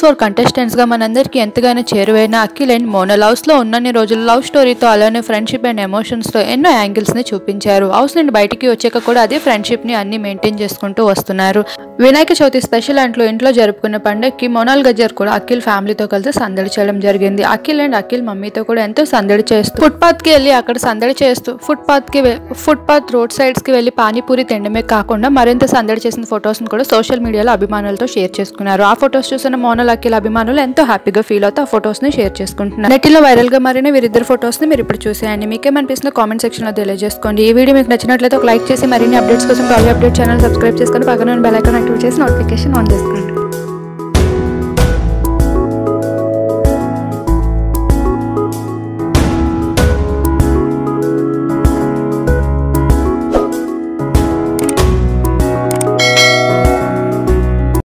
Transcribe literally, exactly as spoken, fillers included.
Four contestants గా మనందరికీ ఎంతగానో చేరువైన అఖిల్ అండ్ మోనా లవ్స్ లో ఉన్నన్ని రోజులు లవ్ స్టోరీతో అలానే ఫ్రెండ్షిప్ అండ్ ఎమోషన్స్ తో ఎన్నో యాంగిల్స్ ని చూపించారు. హౌస్ నుండి బయటికి వచ్చాక కూడా అదే ఫ్రెండ్షిప్ ని అన్ని మెయింటైన్ చేసుకుంటూ వస్తున్నారు. వినాయక చవితి స్పెషల్ అంట్లో ఇంట్లో జరుపుకున్న పండుగకి మోనాల్ గజ్జర్ కూడా అఖిల్ ఫ్యామిలీతో కలిసి సందడి చేయడం జరిగింది. అఖిల్ అండ్ అఖిల్ మమ్మీతో కూడా ఎంతో సందడి చేస్తూ ఫుట్ పాత్ కి వెళ్ళి అక్కడ సందడి చేస్తూ ఫుట్ పాత్ కి ఫుట్ పాత్ రోడ్ సైడ్స్ కి వెళ్లి పానీపూరి తినడమే కాకుండా మరింత సందడి చేసిన ఫొటోస్ ని కూడా సోషల్ మీడియాలో అభిమానులతో షేర్ చేసుకున్నారు. ఆ ఫొటోస్ చూసిన మోనాల్ అఖిల్ అభిమానులు ఎంతో హ్యాపీగా ఫీల్ అవుతూ ఆ ఫొటోస్ ని షేర్ చేసుకుంటున్నారు. నెట్లో వైరల్ గా మారిన వీరిద్దరు ఫొటోస్ ని మీరు ఇప్పుడు చూసేయండి. మీకేమనిపిస్తుందో కామెంట్ సెక్షన్ లో తెలియజేసుకోండి. ఈ వీడియో మీకు నచ్చినట్లయితే ఒక లైక్ చేసి మరిన్ని అప్డేట్స్ కోసం టాలీ అప్డేట్ ఛానల్ సబ్స్క్రైబ్ చేసుకొని పక్కన బెల్ ఐకాన్ యాక్టివేట్ చేసి నోటిఫికేషన్ ఆన్ చేసుకోండి.